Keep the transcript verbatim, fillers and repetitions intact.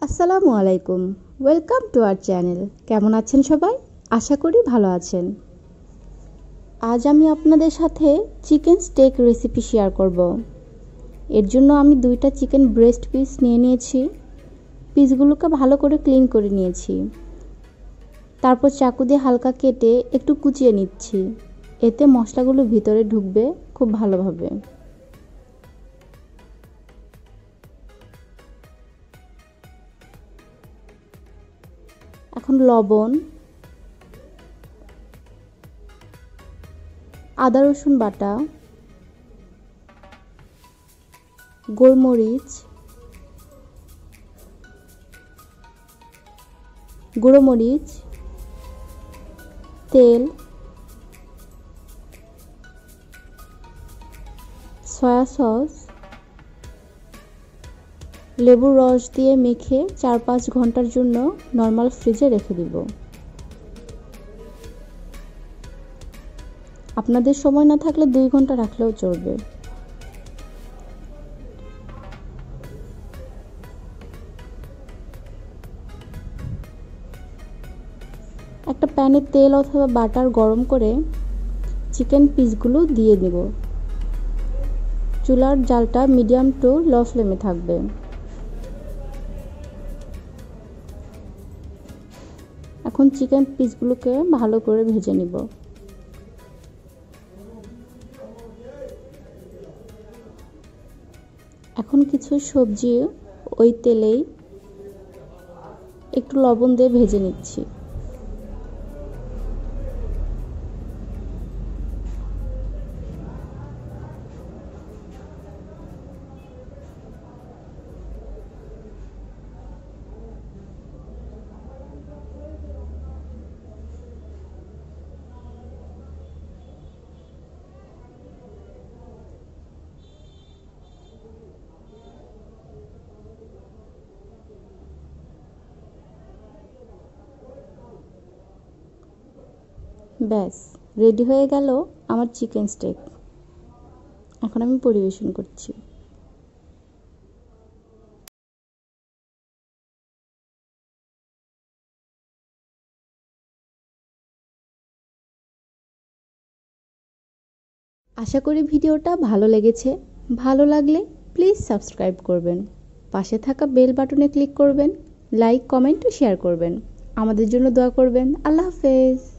আসসালামু আলাইকুম, welcome to our channel. কেমন আছেন সবাই? আশা করি ভালো আছেন। আজ আমি আপনাদের সাথে চিকেন স্টেক রেসিপি শেয়ার করব। এর জন্য আমি দুইটা চিকেন ব্রেস্ট পিস নিয়ে নিয়েছি। পিসগুলোকে ভালো করে ক্লিন করে নিয়েছি। তারপর চাকু দিয়ে হালকা কেটে একটু কুচিয়ে নিচ্ছি। এতে মশলাগুলো ভিতরে ঢুকবে খুব ভালোভাবে। এখন লবণ, আদা রসুন বাটা, গোলমরিচ, গুঁড়ো মরিচ, তেল, সয়া সস, লেবুর রস দিয়ে মেখে চার পাঁচ ঘন্টার জন্য নর্মাল ফ্রিজে রেখে দিব। আপনাদের সময় না থাকলে দুই ঘন্টা রাখলেও চলবে। একটা প্যানে তেল অথবা বাটার গরম করে চিকেন পিসগুলো দিয়ে দিব। চুলার জালটা মিডিয়াম টু লো ফ্লেমে থাকবে। এখন চিকেন পিসগুলোকে ভালো করে ভেজে নিব। এখন কিছু সবজি ওই তেলেই একটু লবণ দিয়ে ভেজে নিচ্ছি। ব্যাস, রেডি হয়ে গেল আমার চিকেন স্টেক। এখন আমি পরিবেশন করছি। আশা করি ভিডিওটা ভালো লেগেছে। ভালো লাগলে প্লিজ সাবস্ক্রাইব করবেন, পাশে থাকা বেল বাটনে ক্লিক করবেন, লাইক কমেন্ট ও শেয়ার করবেন। আমাদের জন্য দোয়া করবেন। আল্লাহ হাফেজ।